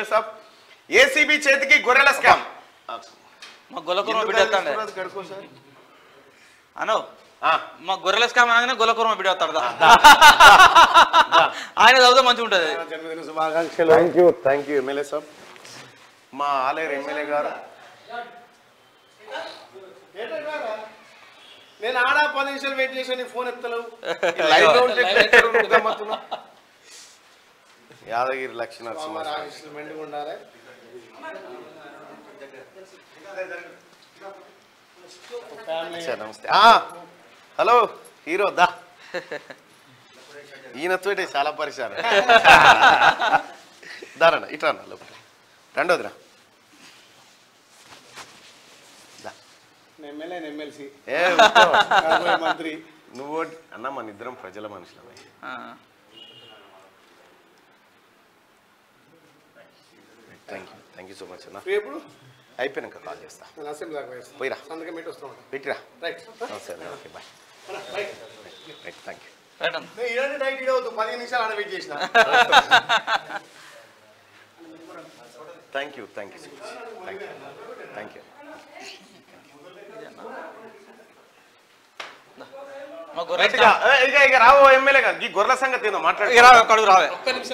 సాబ్ ACB చేతికి గొర్రెల scam మా గొల్లకుర్మ బిడ్డ వస్తాండే అను మా గొర్రెల స్కామ్ అనగానే గొల్లకుర్మ బిడ్డ వస్తాడు ఆయన చదివితే మంచిగా ఉంటుంది. జన్మదిన శుభాకాంక్షలు. థ్యాంక్ యూ ఎమ్మెల్యే సాబ్. మా ఆలేరు ఎమ్మెల్యే గారు నేను ఆడ 10 నిమిషాలు వెయిట్ చేసి ఫోన్ ఎత్తలేవు. యాదగిరి లక్ష్మీనరసింహ నమస్తే. హలో హీరో దా ఈయనతో చాలా పరిశాను దారణ ఇట్లా లోపల రెండోదిరా మంత్రి నువ్వు అన్న మన ఇద్దరం ప్రజల మనుషులమే. థ్యాంక్ యూ సో మచ్ అన్న. అయిపోయినాక కాల్ చేస్తా. పోయిరా పెట్టిరా. సరే ఓకే బాయ్. Thank you. 10 నిమిషాలు ఆడ వెయిట్ చేసిన. Thank you so much. Thank you. ఇక రావు ఎమ్మెల్యే గారు ఈ గొర్రెల సంగతి ఏందో మాట్లాడు. రావే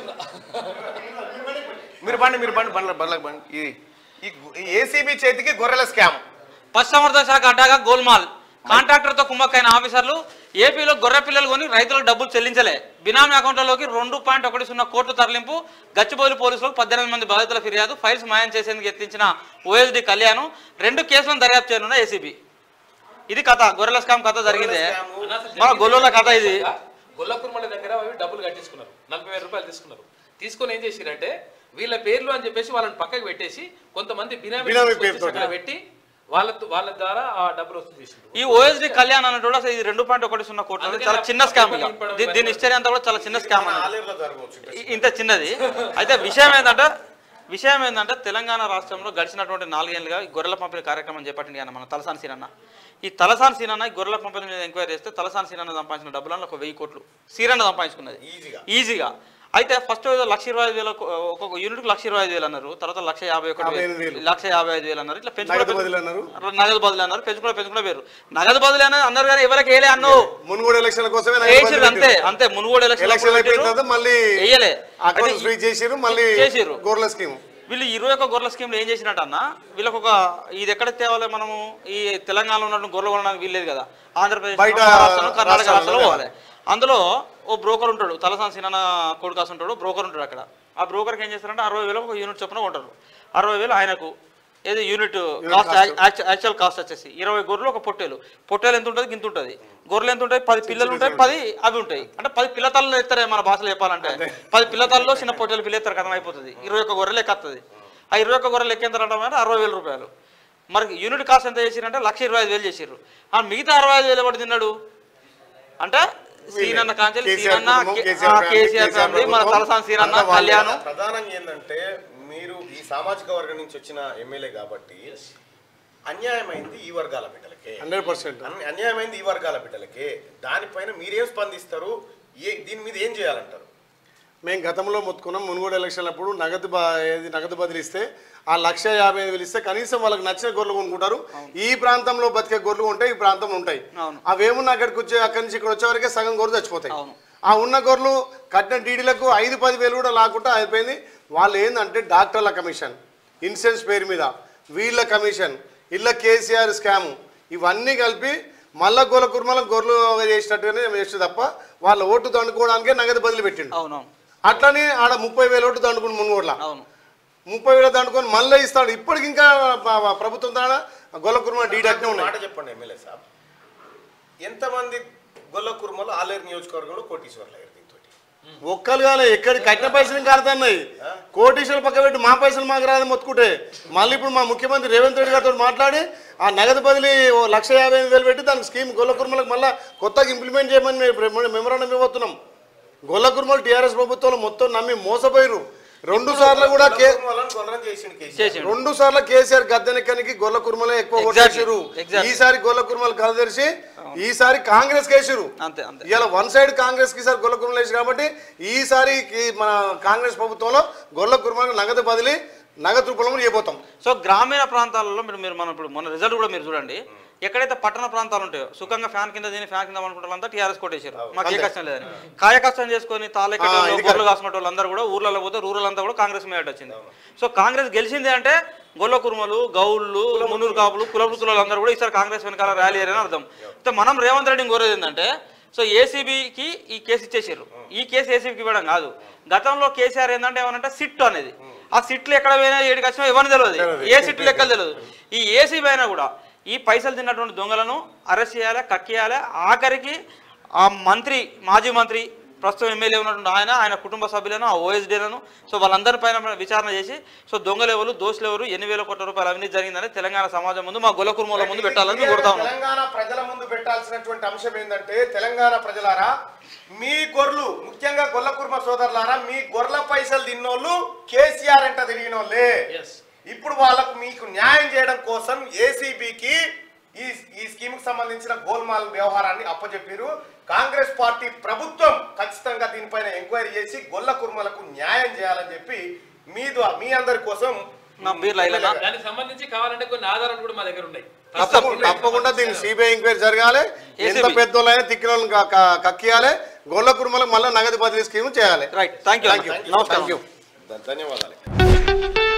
మీరు బండి. ఈ ఏసీబీ చేతికి గొర్రెల స్కామ్. పశుసంవర్ధక శాఖ అడ్డాగా గోల్మాల్. కాంట్రాక్టర్ తో కుమ్మక్కైన ఆఫీసర్లు ఏపీలో గొర్రె పిల్లలు కొని రైతులకు డబ్బులు చెల్లించలే. బినామీ అకౌంట్లలోకి 2.10 కోట్లు తరలింపు. గచ్చిబౌలి పోలీసులకు 18 మంది బాధితుల ఫిర్యాదు. ఫైల్స్ మాయం చేసేందుకు యత్నించిన ఓఎస్డీ కళ్యాణ్. 2 కేసులను దర్యాప్తు చేయనున్న ఏసీబీ. ఇది కథ. గొర్రెల స్కామ్ కథ జరిగింది మన గొల్లోల కథ. ఇది గొల్లకుర్మల దగ్గర డబ్బులు కట్టించుకున్నారు. 40,000 రూపాయలు తీసుకున్నారు. తీసుకొని ఏం చేసిరంటే వీళ్ళ పేర్లు అని చెప్పేసి వాళ్ళని పక్కకు పెట్టేసి కొంతమంది బినామీ పెట్టి వాళ్ళ ద్వారా ఆ డబ్బులు వసూలు చేసింది. ఈ ఓఎస్డీ కళ్యాణ్ అన్నట్టు అసలు ఇది 2.10 కోట్లు చాలా చిన్న స్కామ్. దీని హిస్టరీ అంతా కూడా చాలా చిన్న స్కామ్, ఇంత చిన్నది. అయితే విషయం ఏంటంటే తెలంగాణ రాష్ట్రంలో గడిచినటువంటి 4 ఏళ్ళుగా గొర్రెల పంపిణీ కార్యక్రమం చేపట్టింది అన్న మన తలసాని సీనన్న. ఈ తలసాని సీనన్న గొర్రెల పంపిణీ మీద ఎంక్వైరీ చేస్తే తలసాని సీనన్న సంపాదించిన డబ్బులను 1000 కోట్లు సీరన్న సంపాదించుకున్నది ఈజీగా. అయితే ఫస్ట్ 1,25,000 ఒక యూనిట్కి 1,25,000 అన్నారు. తర్వాత 1,51,000 అన్నారు. ఇట్లా పెంచుకుంటే నగదు బదులు అన్నారు. పెంచుకుంటే వేరు నగదు బదులు అన్నారు కానీ ఎవరికి వేయలే అన్ను. మునుగోడు ఎలక్షన్ల కోసమే అంతే మునుగోడు ఎలక్షన్ వేయలే చేసిర్రు గొర్రెల స్కీమ్. వీళ్ళు 21 గొర్రెల స్కీమ్లో ఏం చేసినట్టు అన్న, వీళ్ళకి ఒక ఇది ఎక్కడ తేవాలి మనము, ఈ తెలంగాణలో ఉన్న గొర్రెలు కొనడానికి వీల్లేదు కదా, ఆంధ్రప్రదేశ్ కర్ణాటక రాష్ట్రంలో పోవాలి. అందులో ఓ బ్రోకర్ ఉంటాడు, తలసాని సీనన్న కొడుకాసు ఉంటాడు, బ్రోకర్ ఉంటాడు అక్కడ. ఆ బ్రోకర్కి ఏం చేస్తారంటే 60,000 ఒక యూనిట్ చొప్పున కొంటారు. 60,000 ఆయనకు. ఏది యూనిట్ కాస్ట్, యాక్చువల్ కాస్ట్ వచ్చేసి 20 గొర్రెలు ఒక పొట్టేలు ఎంత ఉంటుంది గింత ఉంటుంది. గొర్రెలు ఎంత ఉంటాయి, 10 పిల్లలు ఉంటాయి, 10 అవి ఉంటాయి. అంటే 10 పిల్లతల్లు ఎత్తారే మన భాషలో చెప్పాలంటే. 10 పిల్లతల్లో చిన్న పొట్టేలు పిల్ల ఎత్తారు, కథం అయిపోతుంది. 21 గొర్రెలు ఎక్కస్తుంది. ఆ 21 గొర్రెలు ఎక్కేంతారంటే 60,000 రూపాయలు. మరి యూనిట్ కాస్ట్ ఎంత చేసిరంటే 1,25,000 చేసిర్రు. ఆ మిగతా 65,000 ఎవరు తిన్నాడు అంటే సీనన్న కాంచెల్, సీనన్న, కేసీఆర్ ఫ్యామిలీ, మన తలసాని సీనన్న, కళ్యాణ్. ప్రధానంగా ఏంటంటే మీరు ఈ సామాజిక వర్గం నుంచి వచ్చిన ఎమ్మెల్యే కాబట్టి అన్యాయమైంది ఈ వర్గాల బిడ్డలకే, 100% అన్యాయమైంది ఈ వర్గాల బిడ్డలకే. దానిపైన మీరేం స్పందిస్తారు, దీని మీద ఏం చేయాలంటారు? మేము గతంలో మొత్తుకున్నాం. మునుగోడు ఎలక్షన్ అప్పుడు నగదు బదిలిస్తే ఆ 1,50,000 ఇస్తే కనీసం వాళ్ళకి నచ్చిన గొర్రెలు కొనుక్కుంటారు. ఈ ప్రాంతంలో బతికే గొర్రెలు ఉంటాయి, ఈ ప్రాంతంలో ఉంటాయి. అవేమున్నా అక్కడి నుంచి ఇక్కడ వచ్చేవరకే సగం గొర్రెలు చచ్చిపోతాయి. ఆ ఉన్న గొర్రెలు కట్టిన డీడీలకు 5-10,000 కూడా లాక్కుంటా అయిపోయింది. వాళ్ళు ఏంటంటే డాక్టర్ల కమిషన్, ఇన్సూరెన్స్ పేరు మీద వీళ్ళ కమిషన్, ఇళ్ళ కేసీఆర్ స్కాము, ఇవన్నీ కలిపి మళ్ళా గొర్రెలకు గొర్రెలు చేసినట్టుగానే వేస్ట్ తప్ప వాళ్ళ ఓటు దండుకోవడానికే నగదు బదిలీ పెట్టిండు. అట్లనే ఆడ 30,000 ఓటు దండుకుని మునుగోడ్ల 30,000 దండుకొని మళ్ళీ ఇస్తాడు. ఇప్పటికి ఇంకా ప్రభుత్వం ద్వారా గొల్లకుర్మ డీడీ అట్నే ఉన్నాయి. మాట చెప్పండి ఎమ్మెల్యే సాబ్, ఎంతమంది గొల్లకుర్మలు ఆలేరు నియోజకవర్గంలో కోటీశ్వర్లు అయ్యారు? దీంతో ఒక్కరు కాలే, ఎక్కడి కట్టిన పైసలు ఇంకా ఆడుతున్నాయి. కోటీశ్వరులు పక్క పెట్టి మా పైసలు మాకు రాదని మొత్తుకుంటే మళ్ళీ ఇప్పుడు మా ముఖ్యమంత్రి రేవంత్ రెడ్డి గారితో మాట్లాడి ఆ నగదు బదిలీ 1,50,000 పెట్టి దానికి స్కీమ్ గొల్లకుర్మలకు మళ్ళీ కొత్తగా ఇంప్లిమెంట్ చేయమని మేము మెమరాండం ఇవ్వబోతున్నాం. గొల్లకుర్మలు టీఆర్ఎస్ ప్రభుత్వంలో మొత్తం నమ్మి మోసపోయారు. 2 సార్లు కూడా చేసిండు. 2 సార్లు కేసీఆర్ గద్దెనెక్కనికి గొల్ల కుర్మలే ఎక్కువ ఓటేసారు. ఈసారి గొల్ల కుర్మలు కలదరిసి ఈసారి కాంగ్రెస్ కేసారు. ఇలా 1 సైడ్ కాంగ్రెస్ కి ఈసారి గొల్ల కుర్మలు వేసి కాబట్టి ఈసారి మన కాంగ్రెస్ ప్రభుత్వంలో గొల్ల కుర్మలకు నగదు బదిలీ నగదు రూపంలో చేయబోతాం. సో గ్రామీణ ప్రాంతాలలో మీరు మనం ఇప్పుడు మన రిజల్ట్ కూడా మీరు చూడండి, ఎక్కడైతే పట్టణ ప్రాంతాలు ఉంటాయో సుఖంగా ఫ్యాన్ కింద దీని ఫ్యాన్ కింద అనుకుంటారంతా టీఆర్ఎస్ కొట్టేశారు. మాకు ఏ కష్టం లేదని కాయ కష్టం చేసుకొని తాళెక్కలు గొర్రెలు కాసుకున్న వాళ్ళందరూ కూడా ఊర్లలో పోతే రూరల్ అంతా కూడా కాంగ్రెస్ మేట వచ్చింది. సో కాంగ్రెస్ గెలిచింది అంటే గొల్ల కుర్మలు, గౌళ్ళు, మున్నూరు కాపులు, కులవృత్తులు అందరూ కూడా ఈసారి కాంగ్రెస్ వెనకాల ర్యాలీ అని అర్థం. అయితే మనం రేవంత్ రెడ్డిని కోరేది ఏంటంటే, సో ఏసీబీకి ఈ కేసు ఇచ్చేసారు. ఈ కేసు ఏసీబీకి ఇవ్వడం కాదు. గతంలో కేసీఆర్ ఏంటంటే ఏమనంటే సిట్ అనేది, ఆ సిట్లు ఎక్కడ పోయినా ఏడికి వచ్చినా ఎవరిని తెలియదు, ఏ సిట్లు లెక్కలు తెలియదు. ఈ ఏసీబీ అయినా కూడా ఈ పైసలు తిన్నటువంటి దొంగలను అరెస్ట్ చేయాలి, కక్కియాలి. ఆఖరికి ఆ మంత్రి, మాజీ మంత్రి, ప్రస్తుతం ఎమ్మెల్యే ఉన్నటువంటి ఆయన కుటుంబ సభ్యులను, ఆ ఓఎస్డీలను, సో వాళ్ళందరి పైన విచారణ చేసి సో దొంగలు ఎవరు, దోషులు ఎవరు, 8,000 కోట్ల రూపాయలు అవినీతి జరిగిందని తెలంగాణ సమాజం ముందు, మా గొల్ల కుర్మల ముందు పెట్టాలని కోరుతాం. తెలంగాణ ప్రజల ముందు పెట్టాల్సినటువంటి అంశం ఏంటంటే, తెలంగాణ ప్రజలారా, మీ గొర్రెలు, ముఖ్యంగా గొల్ల కుర్మ సోదరులారా, మీ గొర్రెల పైసలు తిన్నోళ్ళు కేసీఆర్ అంట తిరిగిన వాళ్ళే. ఇప్పుడు వాళ్ళకు మీకు న్యాయం చేయడం కోసం ఏసీబీకి ఈ స్కీమ్ కి సంబంధించిన గోల్మాల్ వ్యవహారాన్ని అప్పచెప్పారు. కాంగ్రెస్ పార్టీ ప్రభుత్వం ఖచ్చితంగా దీనిపైన ఎంక్వైరీ చేసి గొల్ల కుర్మలకు న్యాయం చేయాలని చెప్పి మీ అందరి కోసం దానికి సంబంధించి కావాలంటే కొన్ని ఆధారాలు కూడా మా దగ్గర ఉన్నాయి. తప్పకుండా దీన్ని సిబిఐ ఎంక్వైరీ జరగాలి. ఎంత పెద్దోళ్ళైనా తిక్కిన కక్కియాలి. గొల్ల కుర్మలకు మళ్ళీ నగదు బదిలీ స్కీమ్ చేయాలి. రైట్, థ్యాంక్ యూ, నమస్కారం, ధన్యవాదాలు.